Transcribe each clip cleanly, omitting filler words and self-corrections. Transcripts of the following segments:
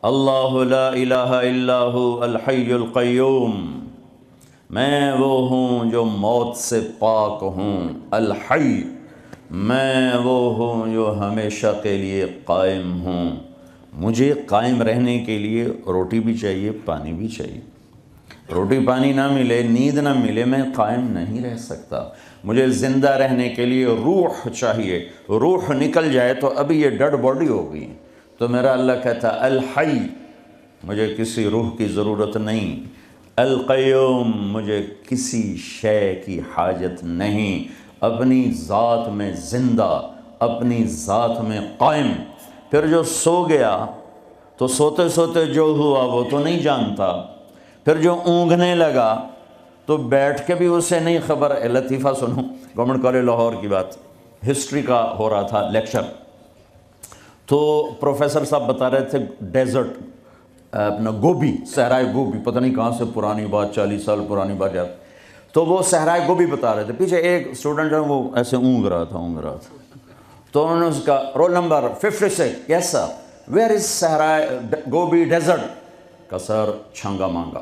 اللہ لا الہ الا هو الحی القیوم، میں وہ ہوں جو موت سے پاک ہوں، الحی، میں وہ ہوں جو ہمیشہ کے لیے قائم ہوں۔ مجھے قائم رہنے کے لیے روٹی بھی چاہیے، پانی بھی چاہیے۔ روٹی پانی نہ ملے، نیند نہ ملے، میں قائم نہیں رہ سکتا۔ مجھے زندہ رہنے کے لیے روح چاہیے، روح نکل جائے تو ابھی یہ ڈیڈ باڈی ہوگی۔ تو میرا اللہ کہتا ہے الحی، مجھے کسی روح کی ضرورت نہیں، القیوم، مجھے کسی شے کی حاجت نہیں، اپنی ذات میں زندہ، اپنی ذات میں قائم۔ پھر جو سو گیا تو سوتے سوتے جو ہوا وہ تو نہیں جانتا، پھر جو اونگنے لگا تو بیٹھ کے بھی اسے نہیں خبر۔ لطیفہ سنو، گورنمنٹ کالج لاہور کی بات، ہسٹری کا ہو رہا تھا لیکچر، تو پروفیسر صاحب بتا رہے تھے ڈیزرٹ، اپنا گوبی، صحرائے گوبی، پتہ نہیں کہاں سے پرانی بات، 40 سال پرانی بات یاد، تو وہ صحرائے گوبی بتا رہے تھے۔ پیچھے ایک اسٹوڈنٹ جو ہے وہ ایسے اونگ رہا تھا، تو انہوں نے اس کا roll number 56، yes sir, where is صحرائے گوبی ڈیزرٹ؟ کا سر چھنگا مانگا۔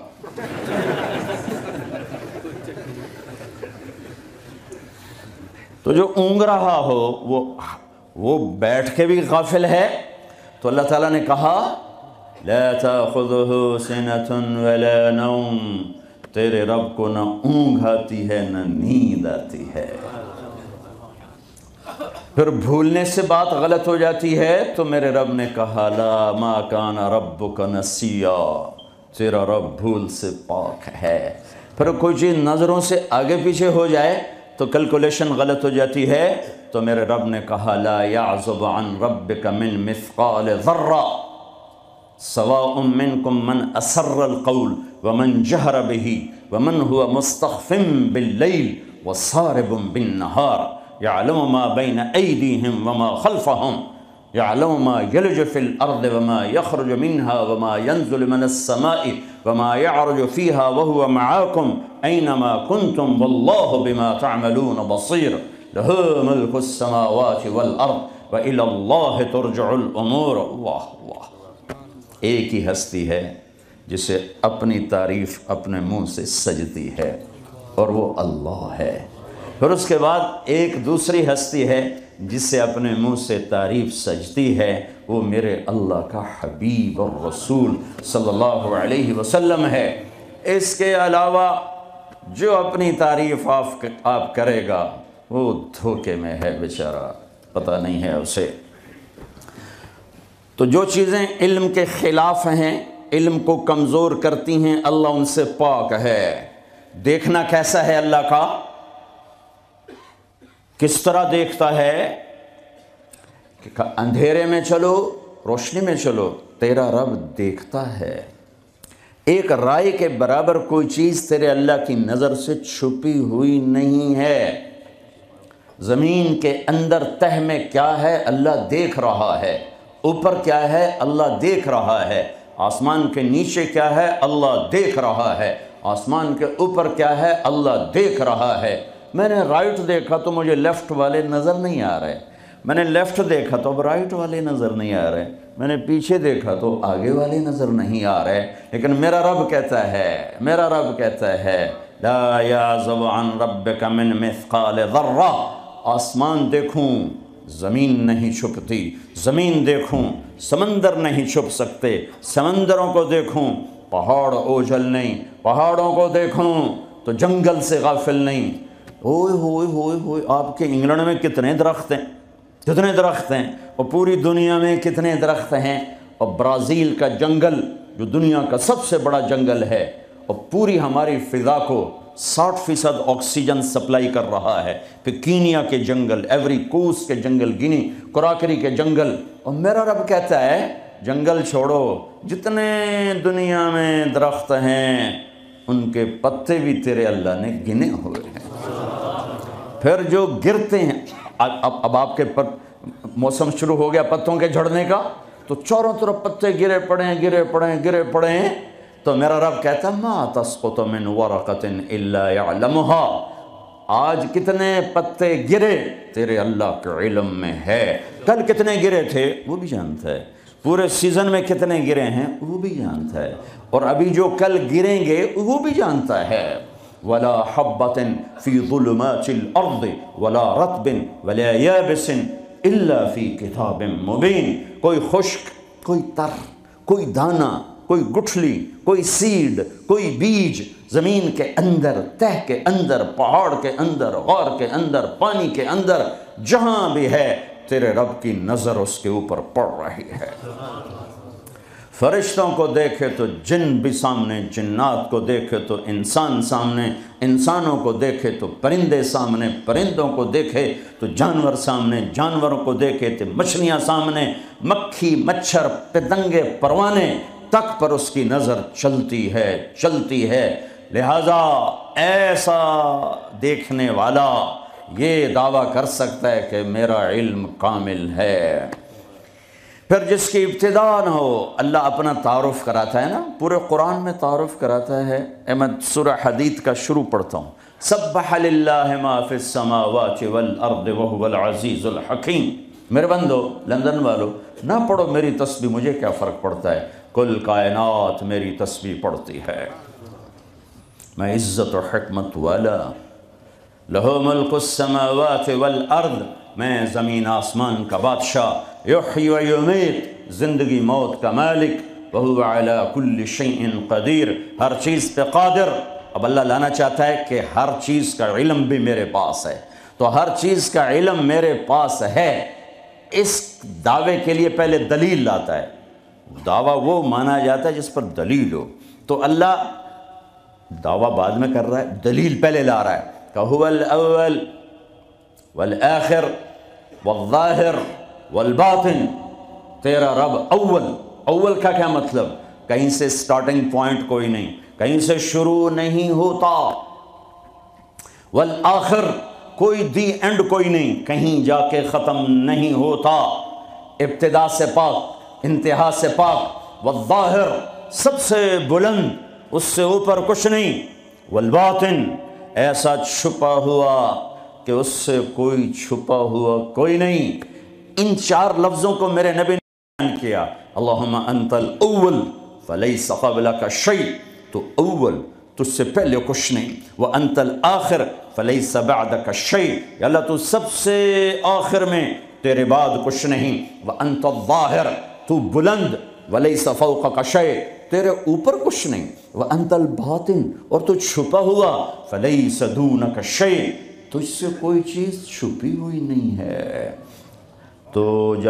تو جو اونگ رہا ہو وہ بیٹھ کے بھی غافل ہے، تو اللہ تعالیٰ نے کہا لا تأخذه سنة ولا نوم، تیرے رب کو نہ اونگ آتی ہے نہ نیند آتی ہے۔ پھر بھولنے سے بات غلط ہو جاتی ہے تو میرے رب نے کہا لا ما کان ربک نسیا، تیرا رب بھول سے پاک ہے۔ پھر کوئی چیز نظروں سے آگے پیچھے ہو جائے تو کیلکولیشن غلط ہو جاتی ہے، تو میرے رب نے کہا لا یعزب عن ربک من مثقال ذرہ سواء منکم من اسر القول ومن جہر به ومن هو مستخف باللیل وصارب بالنہار يعلم ما بين أيديهم وما خلفهم يعلم ما يلج في الأرض وما يخرج منها وما ينزل من السماء وما يعرج فيها وهو معاكم أينما كنتم والله بما تعملون بصير له ملك السماوات والأرض وإلى الله ترجع الأمور۔ واہ واہ، ایک ہی ہستی ہے جسے اپنی تعریف اپنے منہ سے سجتی ہے، اور وہ اللہ ہے۔ پھر اس کے بعد ایک دوسری ہستی ہے جس سے اپنے منہ سے تعریف سجتی ہے، وہ میرے اللہ کا حبیب اور رسول صلی اللہ علیہ وسلم ہے۔ اس کے علاوہ جو اپنی تعریف آپ کرے گا وہ دھوکے میں ہے بیچارہ، پتہ نہیں ہے اسے۔ تو جو چیزیں علم کے خلاف ہیں، علم کو کمزور کرتی ہیں، اللہ ان سے پاک ہے۔ دیکھنا کیسا ہے اللہ کا؟ کس طرح دیکھتا ہے؟ کہ اندھیرے میں چلو، روشنی میں چلو، تیرا رب دیکھتا ہے۔ ایک رائے کے برابر کوئی چیز تیرے اللہ کی نظر سے چھپی ہوئی نہیں ہے۔ زمین کے اندر تہ میں کیا ہے اللہ دیکھ رہا ہے، اوپر کیا ہے اللہ دیکھ رہا ہے، آسمان کے نیچے کیا ہے اللہ دیکھ رہا ہے، آسمان کے اوپر کیا ہے اللہ دیکھ رہا ہے۔ میں نے رائٹ دیکھا تو مجھے لیفٹ والے نظر نہیں آ رہے، میں نے لیفٹ دیکھا تو اب رائٹ والے نظر نہیں آ رہے، میں نے پیچھے دیکھا تو آگے والے نظر نہیں آ رہے، لیکن میرا رب کہتا ہے لا یعزب عن ربک من مثقال ذرہ، آسمان دیکھوں زمین نہیں چھپتی، زمین دیکھوں سمندر نہیں چھپ سکتے، سمندروں کو دیکھوں پہاڑ اوجھل نہیں، پہاڑوں کو دیکھوں تو جنگل سے غافل نہیں۔ ہوئے ہوئے ہوئے ہوئے، آپ کے انگلینڈ میں کتنے درخت ہیں، اور پوری دنیا میں کتنے درخت ہیں، اور برازیل کا جنگل جو دنیا کا سب سے بڑا جنگل ہے، اور پوری ہماری فضا کو 60% آکسیجن سپلائی کر رہا ہے، پھر کینیا کے جنگل، ایوری کوسٹ کے جنگل، گینی کوراکری کے جنگل، اور میرا رب کہتا ہے جنگل چھوڑو، جتنے دنیا میں درخت ہیں ان کے پتے بھی تیرے اللہ نے گنے ہوئے ہیں۔ پھر جو گرتے ہیں، اب آپ کے موسم شروع ہو گیا پتوں کے جھڑنے کا، تو چاروں طرف پتے گرے پڑے ہیں، تو میرا رب کہتا ہے ما تسقط من ورقۃ الا يعلمها، آج کتنے پتے گرے تیرے اللہ کے علم میں ہے، کل کتنے گرے تھے وہ بھی جانتا ہے، پورے سیزن میں کتنے گرے ہیں وہ بھی جانتا ہے، اور ابھی جو کل گریں گے وہ بھی جانتا ہے۔ وَلَا حَبَّةٍ فِي ظُلُمَاتِ الْأَرْضِ وَلَا رَطْبٍ وَلَا يَابِسٍ إِلَّا فِي كِتَابٍ مُبِينٍ۔ کوئی خشک، کوئی تر، کوئی دانہ، کوئی گٹھلی، کوئی سیڈ، کوئی بیج زمین کے اندر، تہ کے اندر، پہاڑ کے اندر، غار کے اندر، پانی کے اندر، جہاں بھی ہے تیرے رب کی نظر اس کے اوپر پڑ رہی ہے۔ فرشتوں کو دیکھے تو جن بھی سامنے، جنات کو دیکھے تو انسان سامنے، انسانوں کو دیکھے تو پرندے سامنے، پرندوں کو دیکھے تو جانور سامنے، جانوروں کو دیکھے تو مچھلیاں سامنے، مکھی، مچھر، پتنگے، پروانے تک پر اس کی نظر چلتی ہے، چلتی ہے۔ لہٰذا ایسا دیکھنے والا یہ دعویٰ کر سکتا ہے کہ میرا علم کامل ہے۔ پھر جس کی ابتدا نہ ہو، اللہ اپنا تعارف کراتا ہے نا، پورے قرآن میں تعارف کراتا ہے۔ میں سورہ حدید کا شروع پڑھتا ہوں۔ سبح للہ ما فی السماوات والارض وہو العزیز الحکیم۔ میرے بندو، لندن والو، نہ پڑھو میری تسبیح، مجھے کیا فرق پڑتا ہے، کل کائنات میری تسبیح پڑھتی ہے۔ میں عزت و حکمت والا، لہو ملک السماوات والارض، میں زمین آسمان کا بادشاہ، یحیی و یمیت، زندگی موت کا مالک، وہو علی کل شیء قدیر، ہر چیز پہ قادر۔ اب اللہ لانا چاہتا ہے کہ ہر چیز کا علم بھی میرے پاس ہے، تو ہر چیز کا علم میرے پاس ہے، اس دعوے کے لیے پہلے دلیل لاتا ہے۔ دعویٰ وہ مانا جاتا ہے جس پر دلیل ہو، تو اللہ دعویٰ بعد میں کر رہا ہے، دلیل پہلے لا رہا ہے کہ هو الاول والآخر والظاہر والباطن، تیرا رب اول۔ اول کا کیا مطلب؟ کہیں سے سٹارٹنگ پوائنٹ کوئی نہیں، کہیں سے شروع نہیں ہوتا، والآخر کوئی دی اینڈ کوئی نہیں، کہیں جا کے ختم نہیں ہوتا، ابتدا سے پاک، انتہا سے پاک، والظاہر سب سے بلند، اس سے اوپر کچھ نہیں، والباطن ایسا چھپا ہوا کہ اس سے کوئی چھپا ہوا کوئی نہیں۔ ان چار لفظوں کو میرے نبی نے بیان کیا، اللہم انت الاول فلیس قبلک شیء، تو اول، تجھ سے پہلے کچھ نہیں، وانت الآخر فلیس بعدک شیء، یا اللہ تو سب سے آخر میں، تیرے بعد کچھ نہیں، وانت الظاہر، تو بلند، ولیس فوقک شیء، تیرے اوپر کچھ نہیں، وانت الباطن، اور تو چھپا ہوا، فلیس دونک شیء، تجھ سے کوئی چیز چھپی ہوئی نہیں ہے۔ تو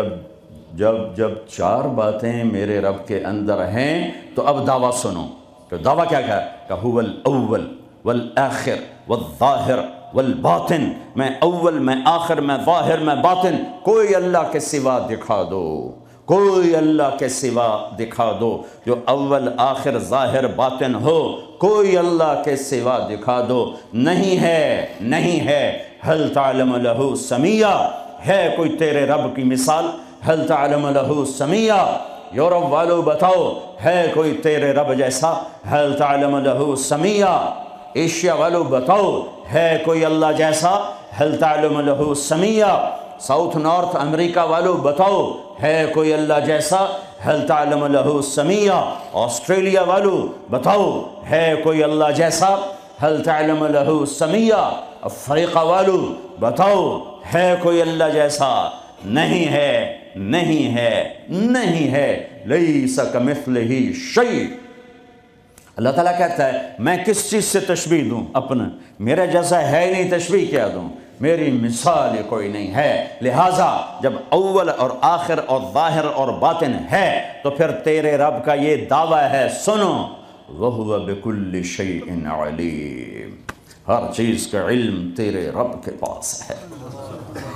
جب چار باتیں میرے رب کے اندر ہیں تو اب دعویٰ سنو، تو دعویٰ کیا کہ هو الاول والآخر والظاہر والباطن، میں اول، میں آخر، میں ظاہر، میں باطن، کوئی اللہ کے سوا دکھا دو، کوئی اللہ کے سوا دکھا دو، جو اول، آخر، ظاہر، باطن ہو، کوئی اللہ کے سوا دکھا دو۔ نہیں ہے، نہیں ہے۔ هل تعلم له سمیہ، ہے کوئی تیرے رب کی مثال؟ هل تعلم له سمیہ، یورپ والو بتاؤ، ہے کوئی تیرے رب جیسا؟ هل تعلم له سمیہ، ایشیا والو بتاؤ، ہے کوئی اللہ جیسا؟ هل تعلم له سمیہ، ساؤتھ نارتھ امریکہ والو بتاؤ، ہے کوئی اللہ جیسا؟ هل تعلم له سمیہ، آسٹریلیا والو بتاؤ، ہے کوئی اللہ جیسا؟ هل تعلم له سمیہ، افریقہ والو بتاؤ، ہے کوئی اللہ جیسا؟ نہیں ہے، نہیں ہے، نہیں ہے، لیس کمثلہ شیء۔ اللہ تعالیٰ کہتا ہے میں کس چیز سے تشبیہ دوں اپنا، میرا جیسا ہے ہی نہیں، تشبیہ کیا دوں، میری مثال کوئی نہیں ہے۔ لہٰذا جب اول اور آخر اور ظاہر اور باطن ہے تو پھر تیرے رب کا یہ دعویٰ ہے، سنو، وَهُوَ بِكُلِّ شَيْءٍ عَلِيمٌ، ہر چیز کا علم تیرے رب کے پاس ہے۔